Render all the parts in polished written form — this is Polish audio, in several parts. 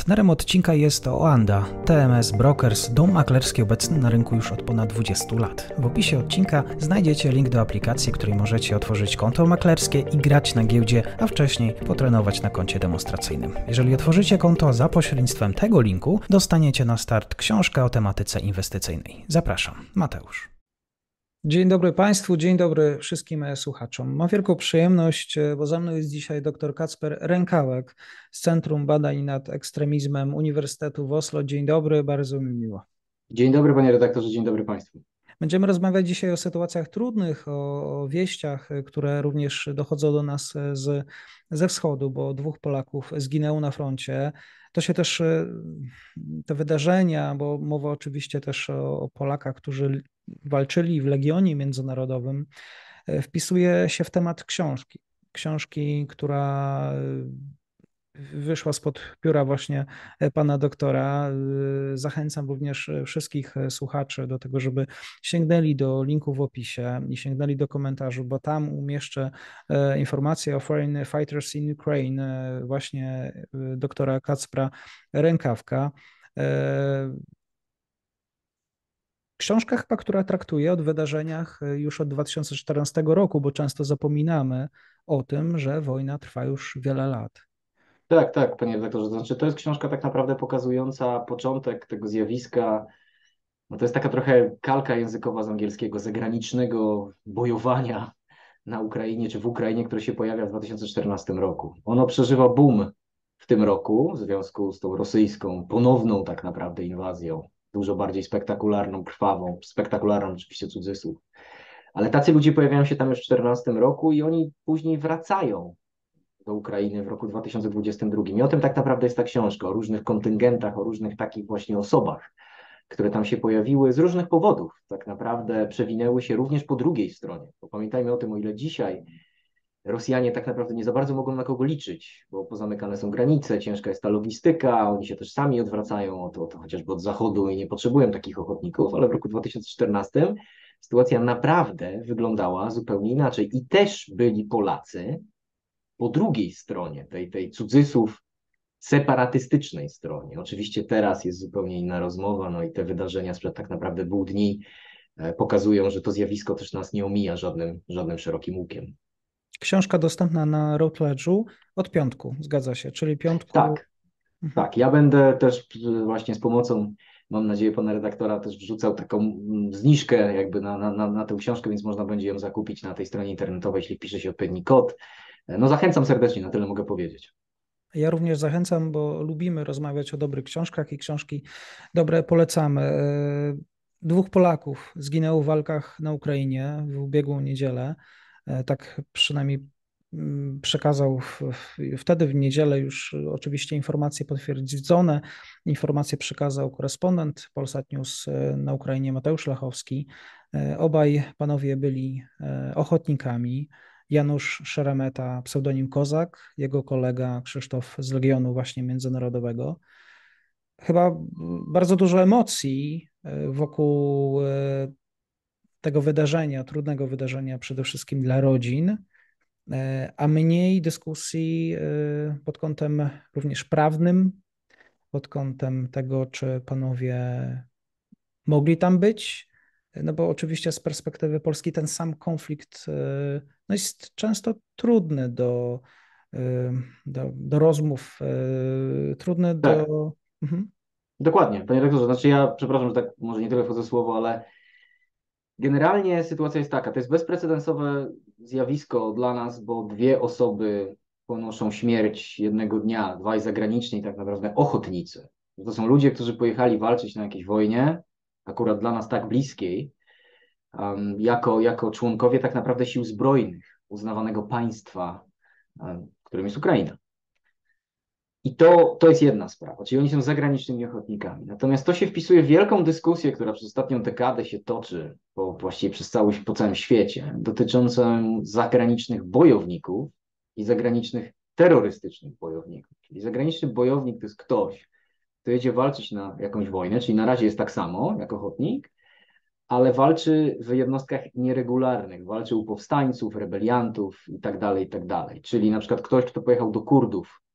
Partnerem odcinka jest Oanda, TMS Brokers, dom maklerski obecny na rynku już od ponad 20 lat. W opisie odcinka znajdziecie link do aplikacji, w której możecie otworzyć konto maklerskie i grać na giełdzie, a wcześniej potrenować na koncie demonstracyjnym. Jeżeli otworzycie konto za pośrednictwem tego linku, dostaniecie na start książkę o tematyce inwestycyjnej. Zapraszam, Mateusz. Dzień dobry Państwu, dzień dobry wszystkim słuchaczom. Mam wielką przyjemność, bo ze mną jest dzisiaj dr Kacper Rękałek z Centrum Badań nad Ekstremizmem Uniwersytetu w Oslo. Dzień dobry, bardzo mi miło. Dzień dobry panie redaktorze, dzień dobry Państwu. Będziemy rozmawiać dzisiaj o sytuacjach trudnych, o wieściach, które również dochodzą do nas ze wschodu, bo 2 Polaków zginęło na froncie. To się też, te wydarzenia, bo mowa oczywiście też o Polakach, którzy walczyli w Legionie Międzynarodowym, wpisuje się w temat książki. Książki, która wyszła spod pióra właśnie pana doktora. Zachęcam również wszystkich słuchaczy do tego, żeby sięgnęli do linku w opisie i sięgnęli do komentarzu, bo tam umieszczę informacje o Foreign Fighters in Ukraine, właśnie doktora Kacpra Rękawka. Książka chyba, która traktuje o wydarzeniach już od 2014 roku, bo często zapominamy o tym, że wojna trwa już wiele lat. Tak, panie redaktorze, to znaczy to jest książka tak naprawdę pokazująca początek tego zjawiska. No to jest taka trochę kalka językowa z angielskiego, zagranicznego bojowania na Ukrainie czy w Ukrainie, które się pojawia w 2014 roku. Ono przeżywa boom w tym roku w związku z tą rosyjską, ponowną tak naprawdę inwazją, dużo bardziej spektakularną, krwawą, spektakularną oczywiście cudzysłów. Ale tacy ludzie pojawiają się tam już w 2014 roku i oni później wracają do Ukrainy w roku 2022. I o tym tak naprawdę jest ta książka, o różnych kontyngentach, o różnych takich właśnie osobach, które tam się pojawiły z różnych powodów. Tak naprawdę przewinęły się również po drugiej stronie. Bo pamiętajmy o tym, o ile dzisiaj Rosjanie tak naprawdę nie za bardzo mogą na kogo liczyć, bo pozamykane są granice, ciężka jest ta logistyka, oni się też sami odwracają to chociażby od zachodu i nie potrzebują takich ochotników, ale w roku 2014 sytuacja naprawdę wyglądała zupełnie inaczej. I też byli Polacy po drugiej stronie, tej cudzysłów separatystycznej stronie. Oczywiście teraz jest zupełnie inna rozmowa, no i te wydarzenia sprzed tak naprawdę 2 dni pokazują, że to zjawisko też nas nie omija żadnym szerokim łukiem. Książka dostępna na Routledge'u od piątku, zgadza się, czyli piątku. Tak, tak. Ja będę też właśnie z pomocą, mam nadzieję, pana redaktora też wrzucał taką zniżkę jakby na tę książkę, więc można będzie ją zakupić na tej stronie internetowej, jeśli pisze się odpowiedni kod. No zachęcam serdecznie, na tyle mogę powiedzieć. Ja również zachęcam, bo lubimy rozmawiać o dobrych książkach i książki dobre polecamy. 2 Polaków zginęło w walkach na Ukrainie w ubiegłą niedzielę. Tak przynajmniej przekazał wtedy w niedzielę już oczywiście informacje potwierdzone. Informacje przekazał korespondent Polsat News na Ukrainie Mateusz Lachowski. Obaj panowie byli ochotnikami. Janusz Szeremeta, pseudonim Kozak, jego kolega Krzysztof z Legionu właśnie Międzynarodowego. Chyba bardzo dużo emocji wokół tego wydarzenia, trudnego wydarzenia przede wszystkim dla rodzin, a mniej dyskusji pod kątem również prawnym, pod kątem tego, czy panowie mogli tam być, no bo oczywiście z perspektywy Polski ten sam konflikt no jest często trudny do rozmów, trudny do... Tak, Mhm. dokładnie, panie rektorze. Znaczy ja, przepraszam, że tak może nie tyle wchodzę w słowo, ale generalnie sytuacja jest taka, to jest bezprecedensowe zjawisko dla nas, bo 2 osoby ponoszą śmierć jednego dnia, 2 zagraniczni tak naprawdę ochotnicy. To są ludzie, którzy pojechali walczyć na jakiejś wojnie, akurat dla nas tak bliskiej, jako członkowie tak naprawdę sił zbrojnych uznawanego państwa, którym jest Ukraina. I to jest jedna sprawa, czyli oni są zagranicznymi ochotnikami. Natomiast to się wpisuje w wielką dyskusję, która przez ostatnią dekadę się toczy, właściwie po całym świecie, dotyczącą zagranicznych bojowników i zagranicznych terrorystycznych bojowników. Czyli zagraniczny bojownik to jest ktoś, kto jedzie walczyć na jakąś wojnę, czyli na razie jest tak samo jak ochotnik, ale walczy w jednostkach nieregularnych, walczy u powstańców, rebeliantów i tak dalej, i tak dalej. Czyli na przykład ktoś, kto pojechał do Kurdów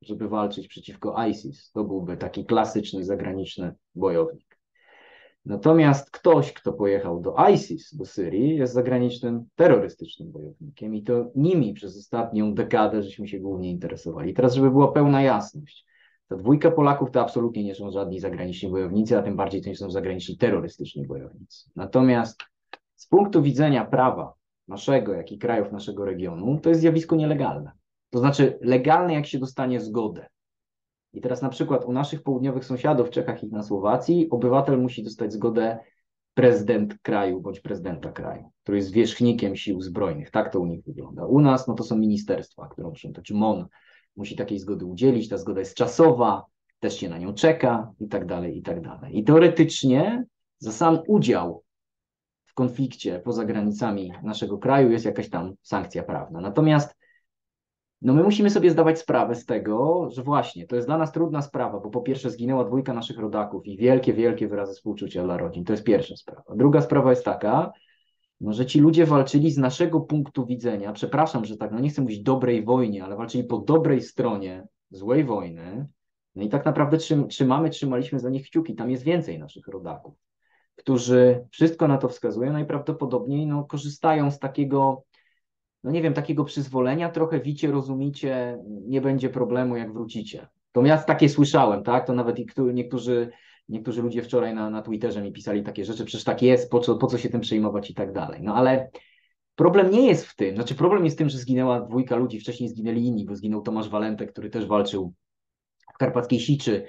żeby walczyć przeciwko ISIS. To byłby taki klasyczny zagraniczny bojownik. Natomiast ktoś, kto pojechał do ISIS, do Syrii, jest zagranicznym terrorystycznym bojownikiem i to nimi przez ostatnią dekadę żeśmy się głównie interesowali. Teraz, żeby była pełna jasność, ta dwójka Polaków to absolutnie nie są żadni zagraniczni bojownicy, a tym bardziej to nie są zagraniczni terrorystyczni bojownicy. Natomiast z punktu widzenia prawa naszego, jak i krajów naszego regionu, to jest zjawisko nielegalne. To znaczy legalne, jak się dostanie zgodę. I teraz na przykład u naszych południowych sąsiadów w Czechach i na Słowacji obywatel musi dostać zgodę prezydent kraju bądź prezydenta kraju, który jest zwierzchnikiem sił zbrojnych. Tak to u nich wygląda. U nas no to są ministerstwa, które muszą, to czy MON musi takiej zgody udzielić, ta zgoda jest czasowa, też się na nią czeka i tak dalej, i tak dalej. I teoretycznie za sam udział w konflikcie poza granicami naszego kraju jest jakaś tam sankcja prawna. Natomiast no my musimy sobie zdawać sprawę z tego, że właśnie to jest dla nas trudna sprawa, bo po pierwsze zginęła dwójka naszych rodaków i wielkie, wielkie wyrazy współczucia dla rodzin. To jest pierwsza sprawa. Druga sprawa jest taka, no, że ci ludzie walczyli z naszego punktu widzenia, przepraszam, że tak, no nie chcę mówić dobrej wojnie, ale walczyli po dobrej stronie złej wojny. No i tak naprawdę trzymaliśmy za nich kciuki. Tam jest więcej naszych rodaków, którzy wszystko na to wskazują, najprawdopodobniej no, korzystają z takiego, no nie wiem, takiego przyzwolenia, trochę wicie, rozumicie, nie będzie problemu, jak wrócicie. To ja takie słyszałem, tak? To nawet niektórzy ludzie wczoraj na Twitterze mi pisali takie rzeczy, przecież tak jest, po co się tym przejmować i tak dalej. No ale problem nie jest w tym, znaczy problem jest w tym, że zginęła dwójka ludzi, wcześniej zginęli inni, bo zginął Tomasz Walentek, który też walczył w Karpackiej Siczy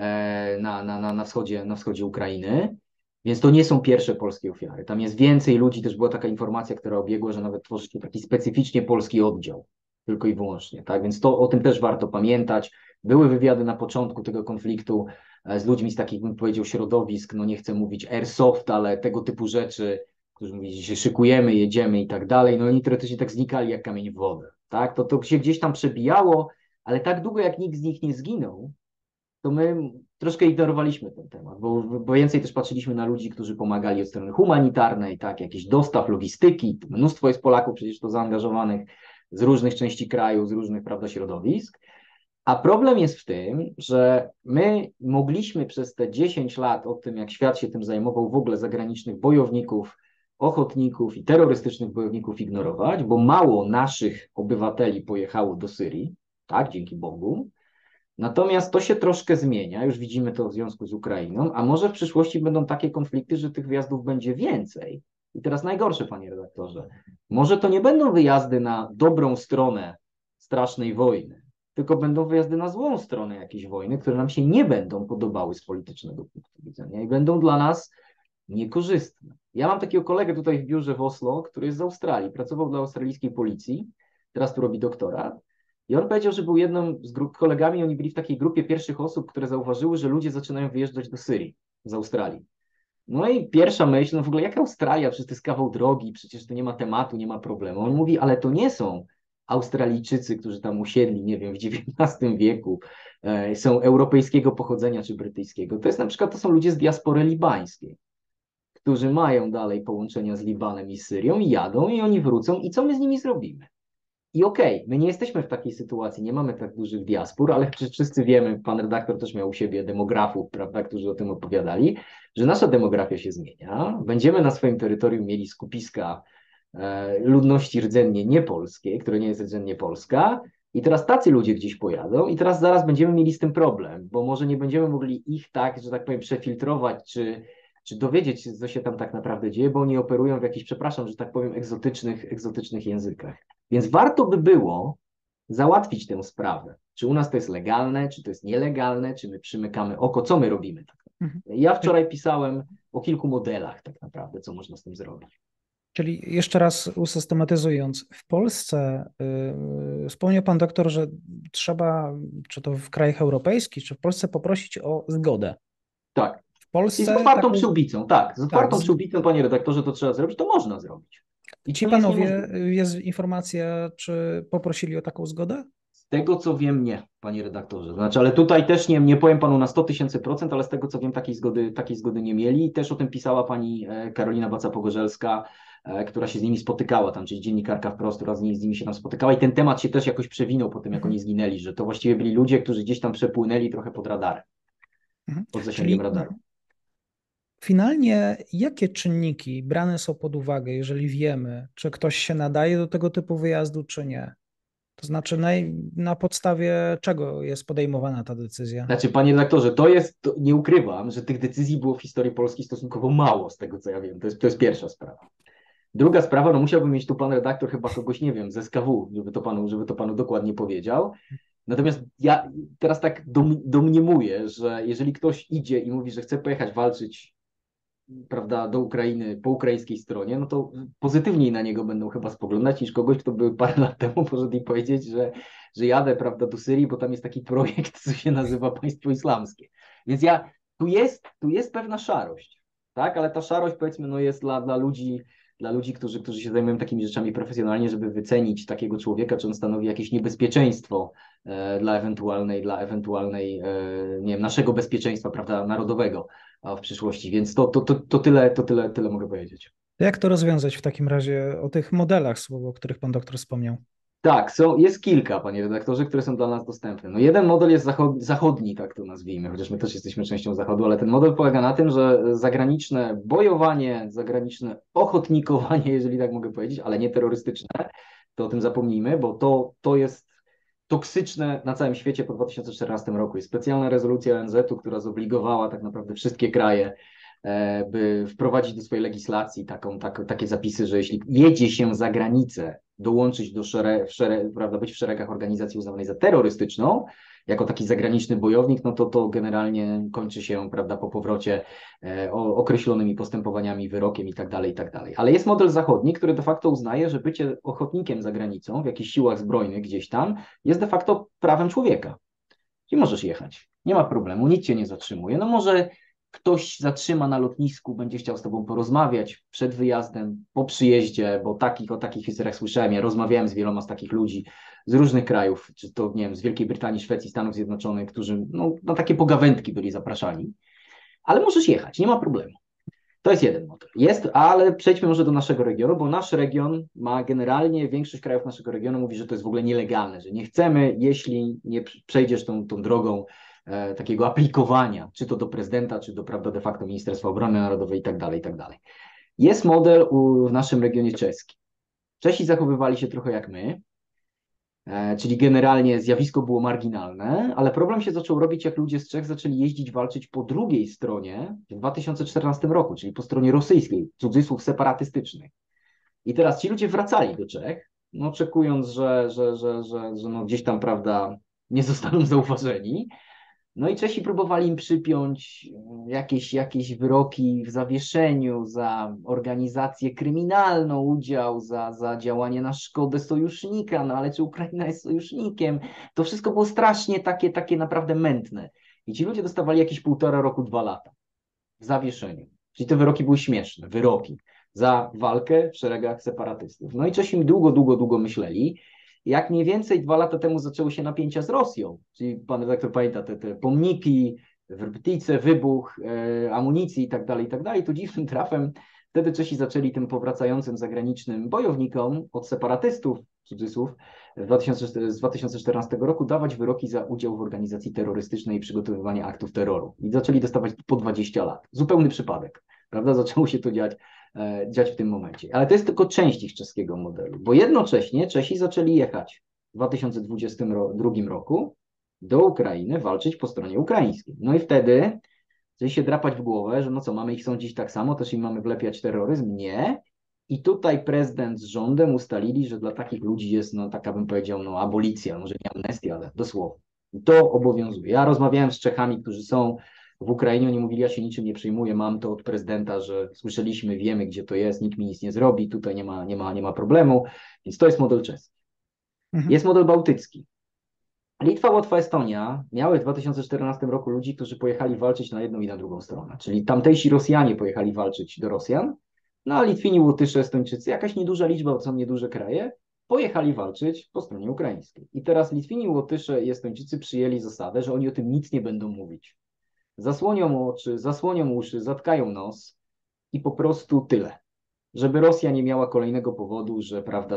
na wschodzie Ukrainy. Więc to nie są pierwsze polskie ofiary. Tam jest więcej ludzi, też była taka informacja, która obiegła, że nawet tworzy się taki specyficznie polski oddział, tylko i wyłącznie. Tak? Więc o tym też warto pamiętać. Były wywiady na początku tego konfliktu z ludźmi z takich, bym powiedział, środowisk, no nie chcę mówić airsoft, ale tego typu rzeczy, którzy mówili, że się szykujemy, jedziemy i tak dalej. No oni teoretycznie tak znikali jak kamień w wodę. Tak? To się gdzieś tam przebijało, ale tak długo jak nikt z nich nie zginął, to my troszkę ignorowaliśmy ten temat, bo więcej też patrzyliśmy na ludzi, którzy pomagali od strony humanitarnej, tak, jakichś dostaw, logistyki, mnóstwo jest Polaków przecież to zaangażowanych z różnych części kraju, z różnych, prawda, środowisk, a problem jest w tym, że my mogliśmy przez te 10 lat od tym, jak świat się tym zajmował, w ogóle zagranicznych bojowników, ochotników i terrorystycznych bojowników ignorować, bo mało naszych obywateli pojechało do Syrii, tak, dzięki Bogu. Natomiast to się troszkę zmienia, już widzimy to w związku z Ukrainą, a może w przyszłości będą takie konflikty, że tych wyjazdów będzie więcej. I teraz najgorsze, panie redaktorze, może to nie będą wyjazdy na dobrą stronę strasznej wojny, tylko będą wyjazdy na złą stronę jakiejś wojny, które nam się nie będą podobały z politycznego punktu widzenia i będą dla nas niekorzystne. Ja mam takiego kolegę tutaj w biurze w Oslo, który jest z Australii, pracował dla australijskiej policji, teraz tu robi doktorat. I on powiedział, że był jedną z kolegami, oni byli w takiej grupie pierwszych osób, które zauważyły, że ludzie zaczynają wyjeżdżać do Syrii z Australii. No i pierwsza myśl, no w ogóle jak Australia, przecież to jest kawał drogi, przecież to nie ma tematu, nie ma problemu. On mówi, ale to nie są Australijczycy, którzy tam usiedli, nie wiem, w XIX wieku, są europejskiego pochodzenia czy brytyjskiego. To jest na przykład, to są ludzie z diaspory libańskiej, którzy mają dalej połączenia z Libanem i Syrią i jadą i oni wrócą i co my z nimi zrobimy? I okej, my nie jesteśmy w takiej sytuacji, nie mamy tak dużych diaspor, ale wszyscy wiemy, pan redaktor też miał u siebie demografów, prawda, którzy o tym opowiadali, że nasza demografia się zmienia. Będziemy na swoim terytorium mieli skupiska ludności rdzennie niepolskiej, które nie jest rdzennie polska, i teraz tacy ludzie gdzieś pojadą i teraz zaraz będziemy mieli z tym problem, bo może nie będziemy mogli ich tak, że tak powiem, przefiltrować, czy dowiedzieć się, co się tam tak naprawdę dzieje, bo oni operują w jakichś, przepraszam, że tak powiem, egzotycznych językach. Więc warto by było załatwić tę sprawę. Czy u nas to jest legalne, czy to jest nielegalne, czy my przymykamy oko, co my robimy tak naprawdę. Ja wczoraj pisałem o kilku modelach tak naprawdę, co można z tym zrobić. Czyli jeszcze raz usystematyzując, w Polsce wspomniał pan doktor, że trzeba, czy to w krajach europejskich, czy w Polsce poprosić o zgodę. Tak. W Polsce I z otwartą przyłbicą, tak. Z otwartą przyłbicą, panie redaktorze, to trzeba zrobić, to można zrobić. I ci panowie, jest informacja, czy poprosili o taką zgodę? tego co wiem, nie, panie redaktorze. Znaczy, ale tutaj też nie powiem panu na 100 000%, ale z tego co wiem, takiej zgody nie mieli. Też o tym pisała pani Karolina Baca-Pogorzelska, która się z nimi spotykała, tam, czyli dziennikarka Wprost, która z nimi się tam spotykała i ten temat się też jakoś przewinął po tym, jak Mhm. oni zginęli, że to właściwie byli ludzie, którzy gdzieś tam przepłynęli trochę pod radarem, Mhm. pod zasięgiem Czyli radaru. finalnie jakie czynniki brane są pod uwagę, jeżeli wiemy, czy ktoś się nadaje do tego typu wyjazdu, czy nie? To znaczy, na podstawie czego jest podejmowana ta decyzja? Znaczy, panie redaktorze, nie ukrywam, że tych decyzji było w historii Polski stosunkowo mało, z tego co ja wiem. To jest pierwsza sprawa. Druga sprawa, no musiałbym mieć tu pan redaktor chyba kogoś, nie wiem, z SKW, żeby to panu dokładnie powiedział. Natomiast ja teraz tak domniemuję, że jeżeli ktoś idzie i mówi, że chce pojechać walczyć, prawda, do Ukrainy po ukraińskiej stronie, no to pozytywniej na niego będą chyba spoglądać niż kogoś, kto by parę lat temu poszedł i powiedzieć, że jadę, prawda, do Syrii, bo tam jest taki projekt, co się nazywa Państwo Islamskie. Więc tu jest pewna szarość, tak, ale ta szarość, powiedzmy, no jest dla ludzi, którzy się zajmują takimi rzeczami profesjonalnie, żeby wycenić takiego człowieka, czy on stanowi jakieś niebezpieczeństwo dla ewentualnej, nie wiem, naszego bezpieczeństwa, prawda, narodowego w przyszłości, więc to tyle mogę powiedzieć. To jak to rozwiązać w takim razie o tych modelach słowo, o których pan doktor wspomniał? Tak, jest kilka, panie redaktorze, które są dla nas dostępne. No jeden model jest zachodni, tak to nazwijmy, chociaż my też jesteśmy częścią Zachodu, ale ten model polega na tym, że zagraniczne bojowanie, zagraniczne ochotnikowanie, jeżeli tak mogę powiedzieć, ale nie terrorystyczne, to o tym zapomnijmy, bo to jest toksyczne na całym świecie po 2014 roku. Jest specjalna rezolucja ONZ-u, która zobligowała tak naprawdę wszystkie kraje, by wprowadzić do swojej legislacji takie zapisy, że jeśli jedzie się za granicę, dołączyć do prawda, być w szeregach organizacji uznawanej za terrorystyczną, jako taki zagraniczny bojownik, no to generalnie kończy się, prawda, po powrocie określonymi postępowaniami, wyrokiem i tak dalej, i tak dalej. Ale jest model zachodni, który de facto uznaje, że bycie ochotnikiem za granicą w jakichś siłach zbrojnych gdzieś tam jest de facto prawem człowieka. I możesz jechać. Nie ma problemu, nic cię nie zatrzymuje. No może ktoś zatrzyma na lotnisku, będzie chciał z tobą porozmawiać przed wyjazdem, po przyjeździe, bo o takich historiach słyszałem. Ja rozmawiałem z wieloma z takich ludzi z różnych krajów, czy to, nie wiem, z Wielkiej Brytanii, Szwecji, Stanów Zjednoczonych, którzy no, na takie pogawędki byli zapraszani. Ale możesz jechać, nie ma problemu. To jest jeden model. Ale przejdźmy może do naszego regionu, bo nasz region ma generalnie, większość krajów naszego regionu mówi, że to jest w ogóle nielegalne, że nie chcemy, jeśli nie przejdziesz tą drogą takiego aplikowania, czy to do prezydenta, czy do, prawda, de facto Ministerstwa Obrony Narodowej i tak dalej, i tak dalej. Jest model w naszym regionie czeskim. Czesi zachowywali się trochę jak my, czyli generalnie zjawisko było marginalne, ale problem się zaczął robić, jak ludzie z Czech zaczęli jeździć, walczyć po drugiej stronie w 2014 roku, czyli po stronie rosyjskiej, cudzysłów separatystycznych. I teraz ci ludzie wracali do Czech, no, oczekując, że no gdzieś tam, prawda, nie zostaną zauważeni. No i Czesi próbowali im przypiąć jakieś wyroki w zawieszeniu za organizację kryminalną, udział za działanie na szkodę sojusznika, no ale czy Ukraina jest sojusznikiem? To wszystko było strasznie takie naprawdę mętne. I ci ludzie dostawali jakieś 1,5 roku, 2 lata w zawieszeniu. Czyli te wyroki były śmieszne, wyroki za walkę w szeregach separatystów. No i Czesi długo myśleli. Jak mniej więcej 2 lata temu zaczęły się napięcia z Rosją, czyli pan redaktor pamięta te pomniki, Wrbtice, wybuch amunicji i tak dalej, to dziwnym trafem wtedy Czesi zaczęli tym powracającym zagranicznym bojownikom od separatystów, cudzysłów, z 2014 roku dawać wyroki za udział w organizacji terrorystycznej i przygotowywanie aktów terroru. I zaczęli dostawać po 20 lat. Zupełny przypadek, prawda? Zaczęło się to dziać w tym momencie. Ale to jest tylko część ich czeskiego modelu, bo jednocześnie Czesi zaczęli jechać w 2022 roku do Ukrainy, walczyć po stronie ukraińskiej. No i wtedy zaczęli się drapać w głowę, że no co, mamy ich sądzić tak samo, też im mamy wlepiać terroryzm? Nie. I tutaj prezydent z rządem ustalili, że dla takich ludzi jest, no taka bym powiedział, no abolicja, może nie amnestia, ale dosłownie. I to obowiązuje. Ja rozmawiałem z Czechami, którzy są w Ukrainie, oni mówili, ja się niczym nie przejmuję, mam to od prezydenta, że słyszeliśmy, wiemy, gdzie to jest, nikt mi nic nie zrobi, tutaj nie ma problemu, więc to jest model czeski. Mhm. Jest model bałtycki. Litwa, Łotwa, Estonia miały w 2014 roku ludzi, którzy pojechali walczyć na jedną i na drugą stronę, czyli tamtejsi Rosjanie pojechali walczyć do Rosjan, no a Litwini, Łotysze, Estończycy, jakaś nieduża liczba, bo to są nieduże kraje, pojechali walczyć po stronie ukraińskiej. I teraz Litwini, Łotysze i Estończycy przyjęli zasadę, że oni o tym nic nie będą mówić. Zasłonią oczy, zasłonią uszy, zatkają nos i po prostu tyle. Żeby Rosja nie miała kolejnego powodu, że prawda,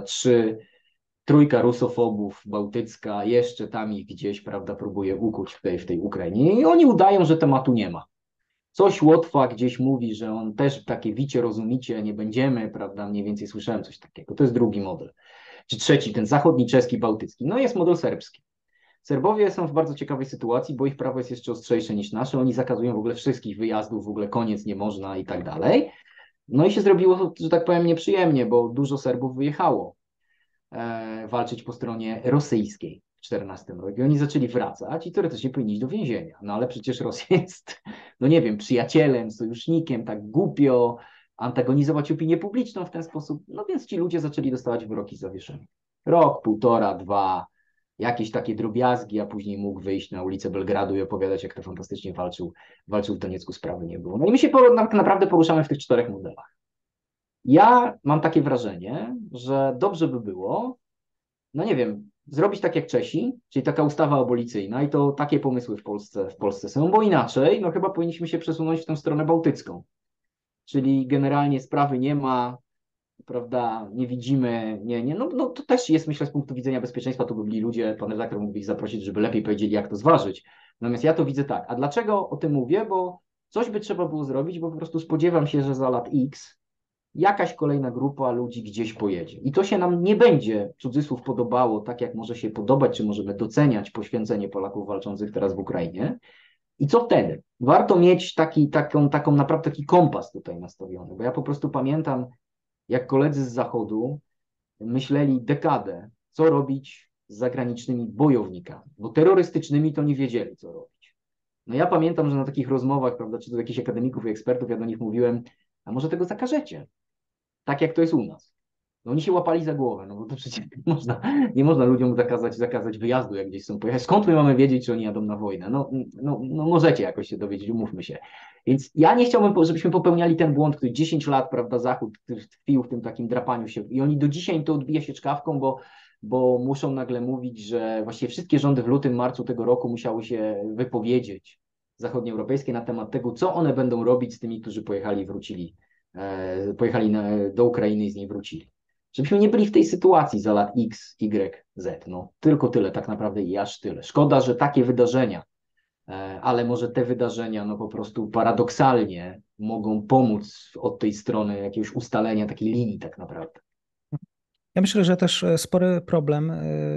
trójka rusofobów bałtycka jeszcze tam ich gdzieś, prawda, próbuje ukuć w tej Ukrainie. I oni udają, że tematu nie ma. Coś Łotwa gdzieś mówi, że on też takie wicie, rozumicie, nie będziemy, prawda, mniej więcej słyszałem coś takiego. To jest drugi model. Czy trzeci, ten zachodni, czeski, bałtycki. No jest model serbski. Serbowie są w bardzo ciekawej sytuacji, bo ich prawo jest jeszcze ostrzejsze niż nasze. Oni zakazują w ogóle wszystkich wyjazdów, w ogóle koniec, nie można i tak dalej. No i się zrobiło, że tak powiem, nieprzyjemnie, bo dużo Serbów wyjechało walczyć po stronie rosyjskiej w 14 roku. I oni zaczęli wracać i teoretycznie powinni iść do więzienia. No ale przecież Rosja jest, no nie wiem, przyjacielem, sojusznikiem, tak głupio antagonizować opinię publiczną w ten sposób. No więc ci ludzie zaczęli dostawać wyroki z zawieszenia. Rok, półtora, dwa, jakieś takie drobiazgi, a później mógł wyjść na ulicę Belgradu i opowiadać, jak to fantastycznie walczył w Doniecku, sprawy nie było. No i my się naprawdę poruszamy w tych czterech modelach. Ja mam takie wrażenie, że dobrze by było, no nie wiem, zrobić tak jak Czesi, czyli taka ustawa abolicyjna i to takie pomysły w Polsce są, bo inaczej no chyba powinniśmy się przesunąć w tę stronę bałtycką, czyli generalnie sprawy nie ma, prawda, nie widzimy, no to też jest, myślę, z punktu widzenia bezpieczeństwa, to by byli ludzie, pan redaktor mógłby ich zaprosić, żeby lepiej powiedzieli, jak to zważyć. Natomiast ja to widzę tak. A dlaczego o tym mówię? Bo coś by trzeba było zrobić, bo po prostu spodziewam się, że za lat X jakaś kolejna grupa ludzi gdzieś pojedzie. I to się nam nie będzie, cudzysłów, podobało, tak jak może się podobać, czy możemy doceniać poświęcenie Polaków walczących teraz w Ukrainie. I co wtedy? Warto mieć taką naprawdę taki kompas tutaj nastawiony, bo ja po prostu pamiętam, jak koledzy z Zachodu myśleli dekadę, co robić z zagranicznymi bojownikami, bo terrorystycznymi to nie wiedzieli, co robić. No ja pamiętam, że na takich rozmowach, prawda, czy do jakichś akademików i ekspertów, ja do nich mówiłem, a może tego zakażecie? Tak jak to jest u nas. No oni się łapali za głowę, no bo to przecież nie można ludziom zakazać wyjazdu, jak gdzieś są pojechać. Skąd my mamy wiedzieć, czy oni jadą na wojnę? No możecie jakoś się dowiedzieć, umówmy się. Więc ja nie chciałbym, żebyśmy popełniali ten błąd, który 10 lat, prawda, Zachód tkwił w tym takim drapaniu się i oni do dzisiaj to odbija się czkawką, bo muszą nagle mówić, że właściwie wszystkie rządy w lutym, marcu tego roku musiały się wypowiedzieć zachodnioeuropejskie na temat tego, co one będą robić z tymi, którzy pojechali i wrócili do Ukrainy i z niej wrócili. Żebyśmy nie byli w tej sytuacji za lat X, Y, Z. No, tylko tyle tak naprawdę i aż tyle. Szkoda, że takie wydarzenia, ale może te wydarzenia no po prostu paradoksalnie mogą pomóc od tej strony jakiegoś ustalenia takiej linii tak naprawdę. Ja myślę, że też spory problem,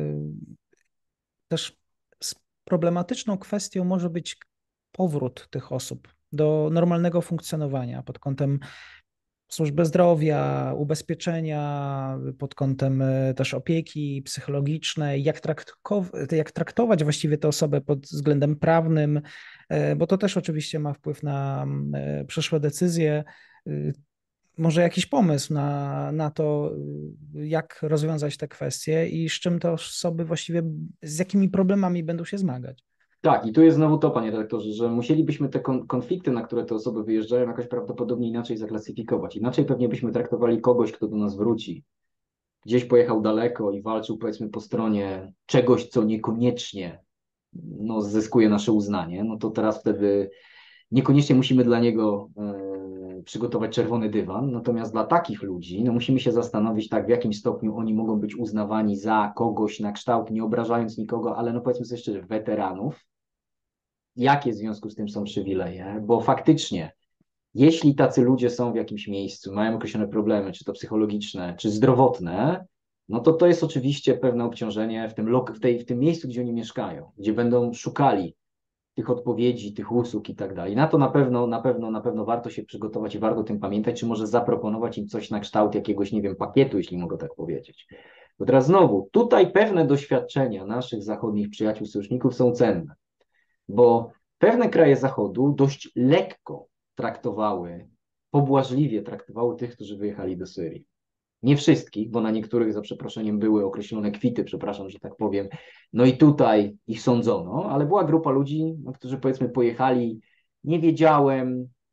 też problematyczną kwestią może być powrót tych osób do normalnego funkcjonowania pod kątem służby zdrowia, ubezpieczenia, pod kątem też opieki psychologicznej, jak traktować właściwie te osoby pod względem prawnym, bo to też oczywiście ma wpływ na przyszłe decyzje. Może jakiś pomysł na to, jak rozwiązać te kwestie i z czym te osoby właściwie, z jakimi problemami będą się zmagać. Tak, i tu jest znowu to, panie redaktorze, że musielibyśmy te konflikty, na które te osoby wyjeżdżają, jakoś prawdopodobnie inaczej zaklasyfikować. Inaczej pewnie byśmy traktowali kogoś, kto do nas wróci. Gdzieś pojechał daleko i walczył, powiedzmy, po stronie czegoś, co niekoniecznie no, zyskuje nasze uznanie, no to teraz wtedy niekoniecznie musimy dla niego przygotować czerwony dywan, natomiast dla takich ludzi no, musimy się zastanowić tak, w jakim stopniu oni mogą być uznawani za kogoś na kształt, nie obrażając nikogo, ale no powiedzmy sobie szczerze, weteranów. Jakie w związku z tym są przywileje? Bo faktycznie, jeśli tacy ludzie są w jakimś miejscu, mają określone problemy, czy to psychologiczne, czy zdrowotne, no to jest oczywiście pewne obciążenie w tym miejscu, gdzie oni mieszkają, gdzie będą szukali tych odpowiedzi, tych usług i tak dalej. Na to na pewno warto się przygotować i warto o tym pamiętać, czy może zaproponować im coś na kształt jakiegoś, nie wiem, pakietu, jeśli mogę tak powiedzieć. Bo teraz znowu, tutaj pewne doświadczenia naszych zachodnich przyjaciół, sojuszników są cenne, bo pewne kraje Zachodu dość lekko pobłażliwie traktowały tych, którzy wyjechali do Syrii. Nie wszystkich, bo na niektórych, za przeproszeniem, były określone kwity, przepraszam, że tak powiem. No i tutaj ich sądzono, ale była grupa ludzi, no, którzy powiedzmy pojechali, nie wiedziałem,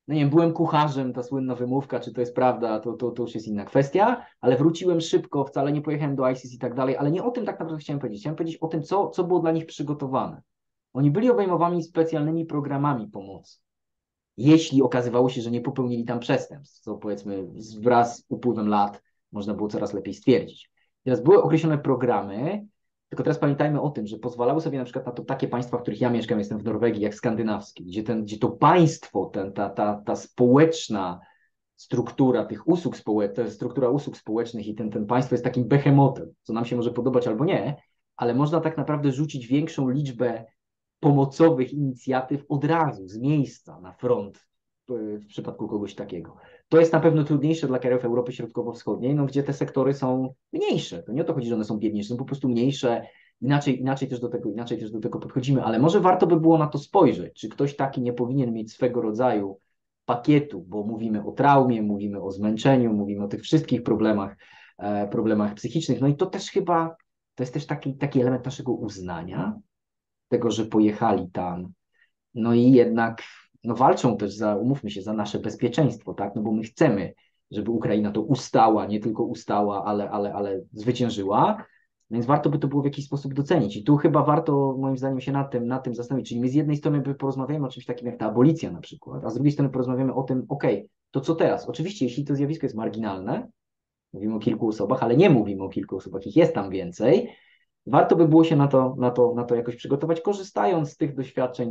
no nie wiem, byłem kucharzem, ta słynna wymówka, czy to jest prawda, to już jest inna kwestia, ale wróciłem szybko, wcale nie pojechałem do ISIS i tak dalej, ale nie o tym tak naprawdę chciałem powiedzieć. Chciałem powiedzieć o tym, co było dla nich przygotowane. Oni byli obejmowani specjalnymi programami pomocy. Jeśli okazywało się, że nie popełnili tam przestępstw, co powiedzmy wraz z upływem lat można było coraz lepiej stwierdzić. Teraz były określone programy, tylko teraz pamiętajmy o tym, że pozwalały sobie na przykład na to takie państwa, w których ja mieszkam, jestem w Norwegii, jak skandynawskie, gdzie to państwo, ta społeczna struktura tych usług społecznych, struktura usług społecznych i ten państwo jest takim behemotem, co nam się może podobać albo nie, ale można tak naprawdę rzucić większą liczbę pomocowych inicjatyw od razu, z miejsca na front w przypadku kogoś takiego. To jest na pewno trudniejsze dla krajów Europy Środkowo-Wschodniej, no, gdzie te sektory są mniejsze. To nie o to chodzi, że one są biedniejsze, są po prostu mniejsze, inaczej też do tego podchodzimy, ale może warto by było na to spojrzeć, czy ktoś taki nie powinien mieć swego rodzaju pakietu, bo mówimy o traumie, mówimy o zmęczeniu, mówimy o tych wszystkich problemach psychicznych, no i to też chyba, to jest też taki element naszego uznania, tego, że pojechali tam, no i jednak no walczą też umówmy się, za nasze bezpieczeństwo, tak, no bo my chcemy, żeby Ukraina to ustała, nie tylko ustała, ale zwyciężyła, więc warto by to było w jakiś sposób docenić i tu chyba warto moim zdaniem się nad tym zastanowić, czyli my z jednej strony porozmawiamy o czymś takim jak ta abolicja na przykład, a z drugiej strony porozmawiamy o tym, to co teraz? Oczywiście, jeśli to zjawisko jest marginalne, mówimy o kilku osobach, ale nie mówimy o kilku osobach, ich jest tam więcej, warto by było się na to jakoś przygotować, korzystając z tych doświadczeń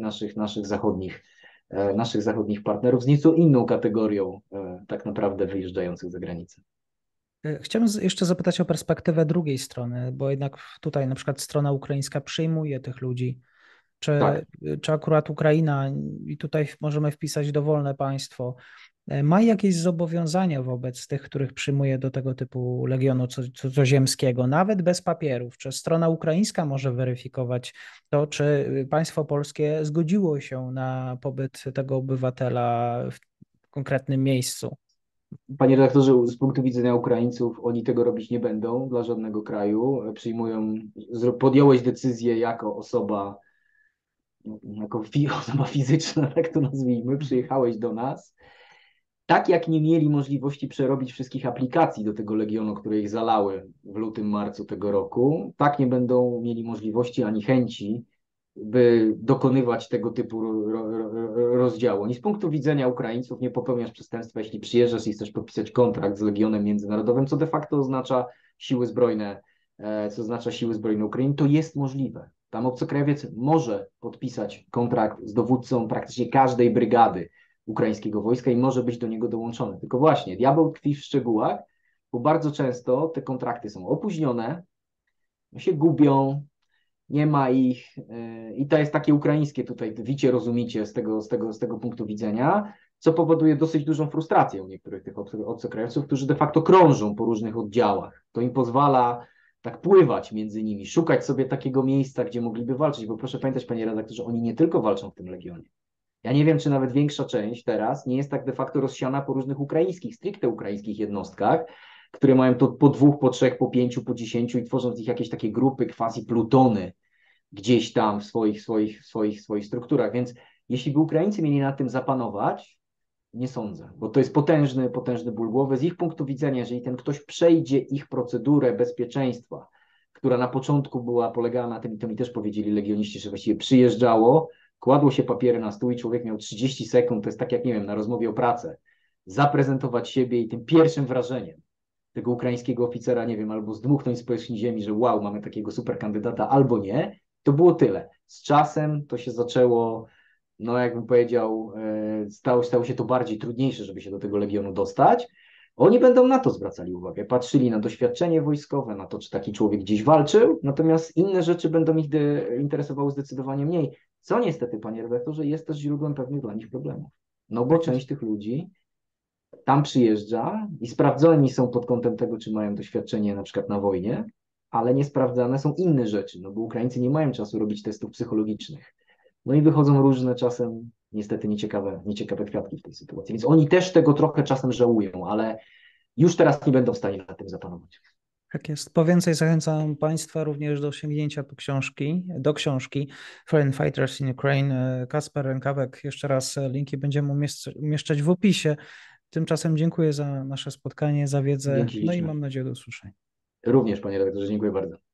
naszych zachodnich partnerów z nieco inną kategorią tak naprawdę wyjeżdżających za granicę. Chciałbym jeszcze zapytać o perspektywę drugiej strony, bo jednak tutaj na przykład strona ukraińska przyjmuje tych ludzi. Tak. Czy akurat Ukraina, i tutaj możemy wpisać dowolne państwo, ma jakieś zobowiązania wobec tych, których przyjmuje do tego typu legionu cudzoziemskiego, nawet bez papierów? Czy strona ukraińska może weryfikować to, czy państwo polskie zgodziło się na pobyt tego obywatela w konkretnym miejscu? Panie redaktorze, z punktu widzenia Ukraińców, oni tego robić nie będą dla żadnego kraju. Podjąłeś decyzję jako osoba, osoba fizyczna, tak to nazwijmy, przyjechałeś do nas. Tak jak nie mieli możliwości przerobić wszystkich aplikacji do tego Legionu, które ich zalały w lutym, marcu tego roku, tak nie będą mieli możliwości ani chęci, by dokonywać tego typu rozdziału. I z punktu widzenia Ukraińców nie popełniasz przestępstwa, jeśli przyjeżdżasz i chcesz podpisać kontrakt z Legionem Międzynarodowym, co de facto oznacza siły zbrojne Ukrainy, to jest możliwe. Tam obcokrajowiec może podpisać kontrakt z dowódcą praktycznie każdej brygady ukraińskiego wojska i może być do niego dołączony. Tylko właśnie, diabeł tkwi w szczegółach, bo bardzo często te kontrakty są opóźnione, się gubią, nie ma ich i to jest takie ukraińskie tutaj, wicie, rozumicie z tego punktu widzenia, co powoduje dosyć dużą frustrację u niektórych tych obcokrajowców, którzy de facto krążą po różnych oddziałach. To im pozwala tak pływać między nimi, szukać sobie takiego miejsca, gdzie mogliby walczyć, bo proszę pamiętać, panie redaktorze, oni nie tylko walczą w tym Legionie. Ja nie wiem, czy nawet większa część teraz nie jest tak de facto rozsiana po różnych stricte ukraińskich jednostkach, które mają to po 2, po 3, po 5, po 10 i tworząc ich jakieś takie grupy, quasi plutony gdzieś tam w swoich strukturach. Więc jeśli by Ukraińcy mieli nad tym zapanować, nie sądzę, bo to jest potężny ból głowy. Z ich punktu widzenia, jeżeli ten ktoś przejdzie ich procedurę bezpieczeństwa, która na początku polegała na tym, i to mi też powiedzieli legioniści, że właściwie przyjeżdżało, kładło się papiery na stół i człowiek miał 30 sekund, to jest tak jak, nie wiem, na rozmowie o pracę, zaprezentować siebie i tym pierwszym wrażeniem tego ukraińskiego oficera, nie wiem, albo zdmuchnąć z powierzchni ziemi, że wow, mamy takiego super kandydata, albo nie, to było tyle. Z czasem to się zaczęło, no jakbym powiedział, stało się to bardziej trudniejsze, żeby się do tego Legionu dostać. Oni będą na to zwracali uwagę, patrzyli na doświadczenie wojskowe, na to, czy taki człowiek gdzieś walczył, natomiast inne rzeczy będą ich interesowały zdecydowanie mniej, co niestety, panie redaktorze, jest też źródłem pewnych dla nich problemów. No bo część tych ludzi tam przyjeżdża i sprawdzoni są pod kątem tego, czy mają doświadczenie na przykład na wojnie, ale nie sprawdzane są inne rzeczy, no bo Ukraińcy nie mają czasu robić testów psychologicznych. No i wychodzą różne czasem niestety nieciekawe kwiatki w tej sytuacji. Więc oni też tego trochę czasem żałują, ale już teraz nie będą w stanie nad tym zapanować. Tak jest. Po więcej zachęcam Państwa również do sięgnięcia do książki Foreign Fighters in Ukraine. Kacper Rękawek, jeszcze raz linki będziemy umieszczać w opisie. Tymczasem dziękuję za nasze spotkanie, za wiedzę, Dzięki no i liczne. mam nadzieję do usłyszenia. Również, panie redaktorze, dziękuję bardzo.